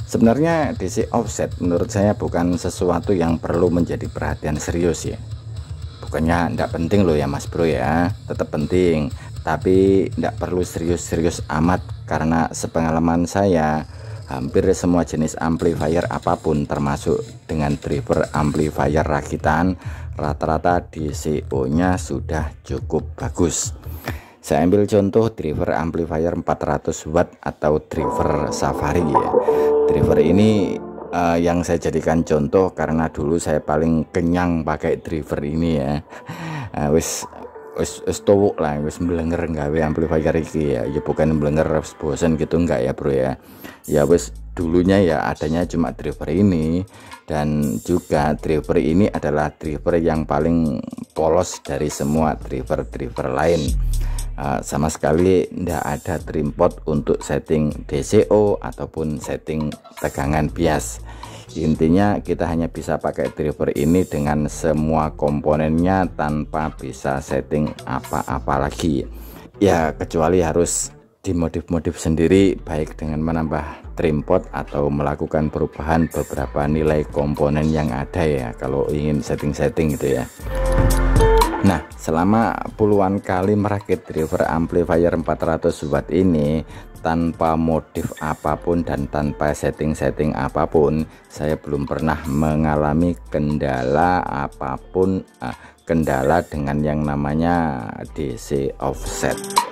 Sebenarnya DC offset menurut saya bukan sesuatu yang perlu menjadi perhatian serius ya. Bukannya tidak penting loh ya Mas Bro ya, tetap penting. Tapi tidak perlu serius-serius amat, karena sepengalaman saya hampir semua jenis amplifier apapun termasuk dengan driver amplifier rakitan, rata-rata DCO nya sudah cukup bagus. Saya ambil contoh driver amplifier 400 watt atau driver Safari ya. Driver ini yang saya jadikan contoh karena dulu saya paling kenyang pakai driver ini ya. Wis tuwuk lah, wis mblenger gawe amplifier iki ya. Ya bukan mblenger bosen gitu enggak ya bro ya. Ya wis dulunya ya adanya cuma driver ini, dan juga driver ini adalah driver yang paling polos dari semua driver-driver lain. Sama sekali tidak ada trim pot untuk setting DCO ataupun setting tegangan bias. Intinya kita hanya bisa pakai driver ini dengan semua komponennya tanpa bisa setting apa-apa lagi ya, kecuali harus dimodif-modif sendiri, baik dengan menambah trim pot atau melakukan perubahan beberapa nilai komponen yang ada ya, kalau ingin setting-setting gitu ya. Nah, selama puluhan kali merakit driver amplifier 400 watt ini tanpa modif apapun dan tanpa setting-setting apapun, saya belum pernah mengalami kendala apapun, kendala dengan yang namanya DC offset.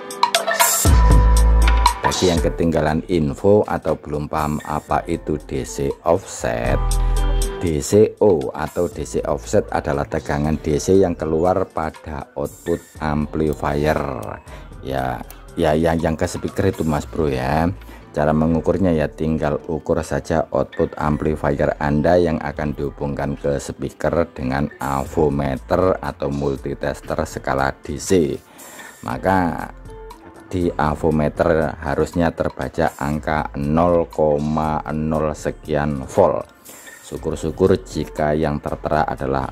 Bagi yang ketinggalan info atau belum paham apa itu DC offset, DCO atau DC offset adalah tegangan DC yang keluar pada output amplifier ya, yang ke speaker itu Mas Bro ya. Cara mengukurnya ya tinggal ukur saja output amplifier Anda yang akan dihubungkan ke speaker dengan avometer atau multitester skala DC. Maka di avometer harusnya terbaca angka 0,0 sekian volt. Syukur-syukur jika yang tertera adalah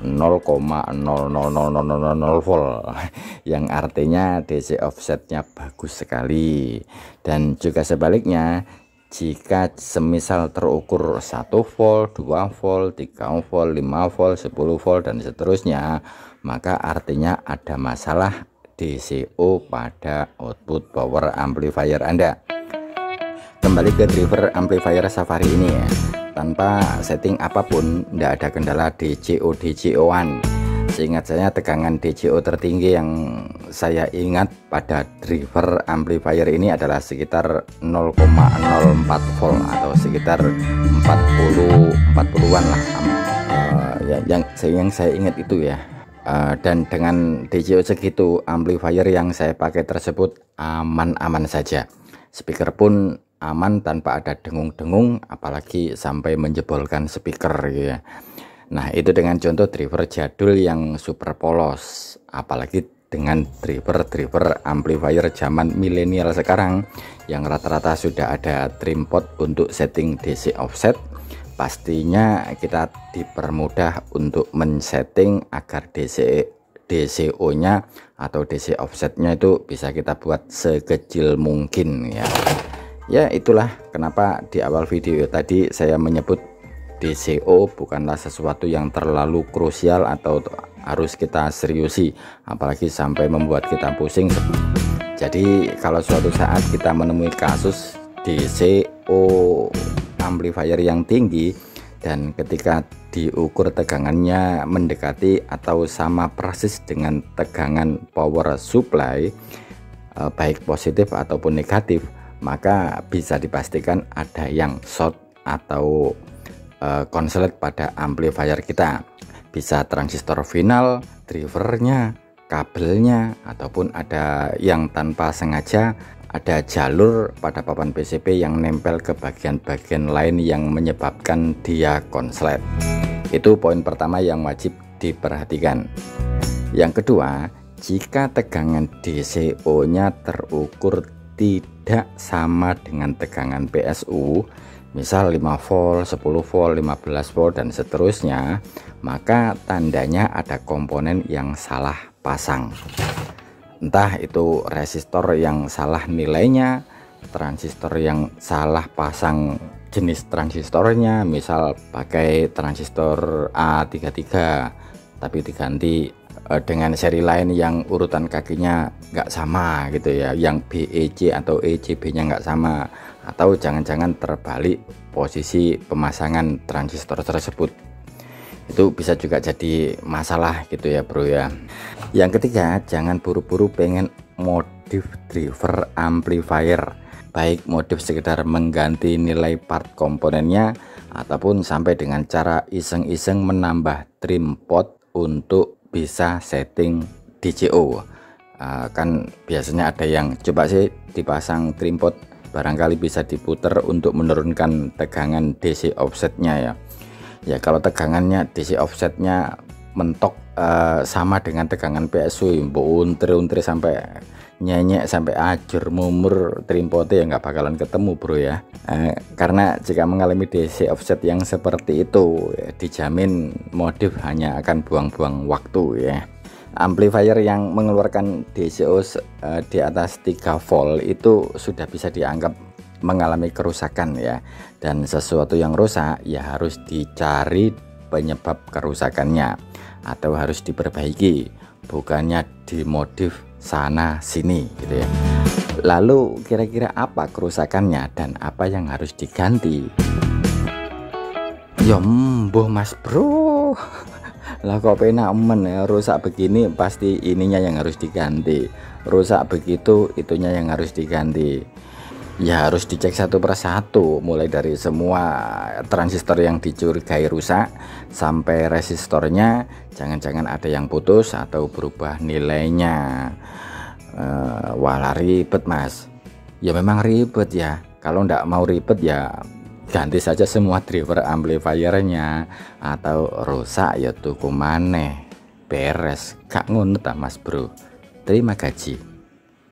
0,00000 volt, yang artinya DC offsetnya bagus sekali. Dan juga sebaliknya, jika semisal terukur 1 volt, 2 volt, 3 volt, 5 volt, 10 volt dan seterusnya, maka artinya ada masalah DCO pada output power amplifier Anda. Kembali ke driver amplifier Safari ini ya, tanpa setting apapun tidak ada kendala DCO-an. Seingat saya tegangan DCO tertinggi yang saya ingat pada driver amplifier ini adalah sekitar 0,04 volt atau sekitar 40-an lah, yang saya ingat itu ya. Dan dengan DCO segitu, amplifier yang saya pakai tersebut aman-aman saja. Speaker pun aman tanpa ada dengung-dengung, apalagi sampai menjebolkan speaker gitu ya. Nah, itu dengan contoh driver jadul yang super polos, apalagi dengan driver amplifier zaman milenial sekarang yang rata-rata sudah ada trim pot untuk setting DC offset. Pastinya kita dipermudah untuk men-setting agar DCO nya atau DC offsetnya itu bisa kita buat sekecil mungkin ya. Ya itulah kenapa di awal video tadi saya menyebut DCO bukanlah sesuatu yang terlalu krusial atau harus kita seriusi, apalagi sampai membuat kita pusing. Jadi kalau suatu saat kita menemui kasus DCO amplifier yang tinggi dan ketika diukur tegangannya mendekati atau sama persis dengan tegangan power supply, baik positif ataupun negatif, maka bisa dipastikan ada yang short atau konslet pada amplifier kita. Bisa transistor final, drivernya, kabelnya, ataupun ada yang tanpa sengaja ada jalur pada papan PCB yang nempel ke bagian-bagian lain yang menyebabkan dia konslet. Itu poin pertama yang wajib diperhatikan. Yang kedua, jika tegangan DCO nya terukur tidak sama dengan tegangan PSU, misal 5 volt, 10 volt, 15 volt dan seterusnya, maka tandanya ada komponen yang salah pasang. Entah itu resistor yang salah nilainya, transistor yang salah pasang jenis transistornya, misal pakai transistor A33 tapi diganti dengan seri lain yang urutan kakinya nggak sama gitu ya, yang BEC atau ECB nya nggak sama, atau jangan-jangan terbalik posisi pemasangan transistor tersebut. Itu bisa juga jadi masalah gitu ya bro ya. Yang ketiga, jangan buru-buru pengen modif driver amplifier, baik modif sekedar mengganti nilai part komponennya ataupun sampai dengan cara iseng-iseng menambah trim pot untuk bisa setting DCO. Kan biasanya ada yang coba sih dipasang trim pot, barangkali bisa diputer untuk menurunkan tegangan DC offsetnya ya. Ya kalau tegangannya DC offsetnya mentok sama dengan tegangan PSU, untir sampai nyenyek sampai ajur mumur trimpotnya ya nggak bakalan ketemu bro ya. Karena jika mengalami DC offset yang seperti itu ya, dijamin modif hanya akan buang-buang waktu ya. Amplifier yang mengeluarkan DCO di atas 3 volt itu sudah bisa dianggap mengalami kerusakan ya, dan sesuatu yang rusak ya harus dicari penyebab kerusakannya atau harus diperbaiki, bukannya dimodif sana sini gitu ya. Lalu kira-kira apa kerusakannya dan apa yang harus diganti? Ya mbuh mas bro, lah kok penak men ya, rusak begini pasti ininya yang harus diganti, rusak begitu itunya yang harus diganti. Ya harus dicek satu persatu, mulai dari semua transistor yang dicurigai rusak sampai resistornya, jangan-jangan ada yang putus atau berubah nilainya. Walah ribet mas. Ya memang ribet ya, kalau ndak mau ribet ya ganti saja semua driver amplifiernya, atau rusak ya tuku maneh, beres, gak ngono ta mas bro. Terima gaji.